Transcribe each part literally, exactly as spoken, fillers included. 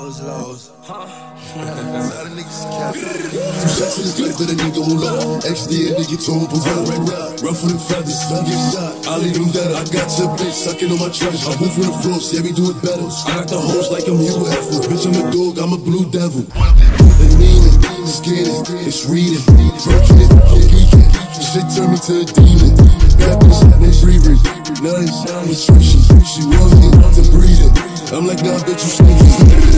Lows, lows, huh? Two shots in the gut, but a nigga won't lie. X D a nigga told him provide. Ruffle them feathers, don't get shot. I leave them better. I got your bitch sucking on my treasure. I move for the floor, yeah, we do it better. I got the hoes like I'm Hugh Hefner. Bitch, I'm a dog, I'm a blue devil. They mean it, scared it, it's reading, working it, I'm geeking. Shit turned me to a demon. That bitch, named Riri. Nice, nutrition. She wants me to breathe it. I'm like, nah, bitch, you sneaky.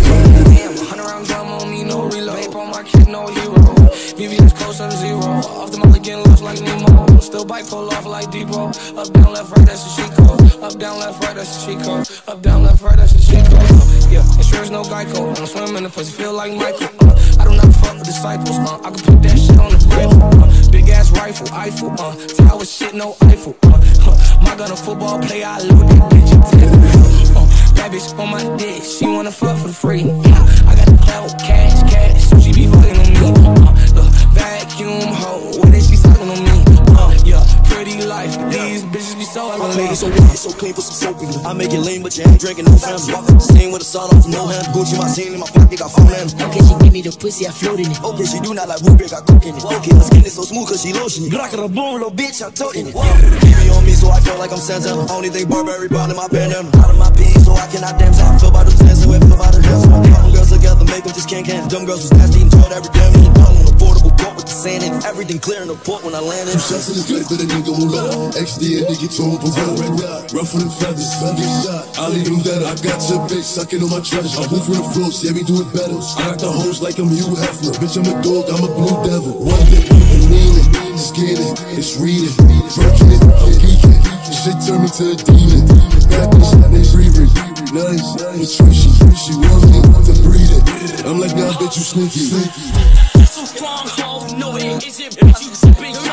Damn, a hundred round drum on me, no reload. Vape on my kid, no hero. V V S close, I'm zero. Off the molly, getting lost like Nemo. Still bike pull off like Depot. Up, down, left, right, that's a cheat code. Up, down, left, right, that's a cheat code. Up, down, left, right, that's a cheat code. Yeah, insurance, no Geico. I'm swimming in the pussy, feel like Michael. Uh, I do not fuck with disciples. Uh, I can put that shit on the Bible. Uh, big ass rifle, Eiffel. Uh, tower shit, no Eiffel. Uh, uh, my gun a football player, I live with that bitch. Uh, that bitch on my dick, she wanna fuck for the free. Uh, I got the clout, cash, cash, so she be fucking on me. Uh, the vacuum hoe, what is she sucking on me? Uh, yeah, pretty life, these bitches be so ugly. I made it so white, so clean for some soap in it. I make it lean, but you ain't drinking no family. Same with a sawed off, no hand. Gucci, my scene in my pocket, got phone in. Okay, she give me the pussy, I float in it. Okay, she do not like Rubik, got coke in it. Okay, her skin is so smooth, cause she lotion it. Glock of the boom, little bitch, I told in it. Keep me on me, so I feel like I'm Santana. Only thing Burberry brown in my bandana. Out of my peas, so I cannot dance. I feel by them sands, so I feel by the hands. Them girls together, make them just can't can. Them girls was nasty, enjoyed every damn minute. All on a portable court with the sand in. Everything clear in the port when I landed. Two shots in the gut, but a nigga won't lie. X D a nigga told him provide. Ruffle them feathers, don't get shot. I leave them better. I got your bitch sucking on my treasure. I move for the floor, yeah, we do it better. I got the hoes like I'm Hugh Hefner. Bitch, I'm a dog, I'm a blue devil. One day, they mean it, scared it, it's reading, working it, I'm geeking. Shit turned me to a demon. That bitch, named Riri. Nice, nutrition. She wants me to breathe it. I'm like, nah, bitch, you sneaky. So strong, ho, no it isn't, bitch, you sipping.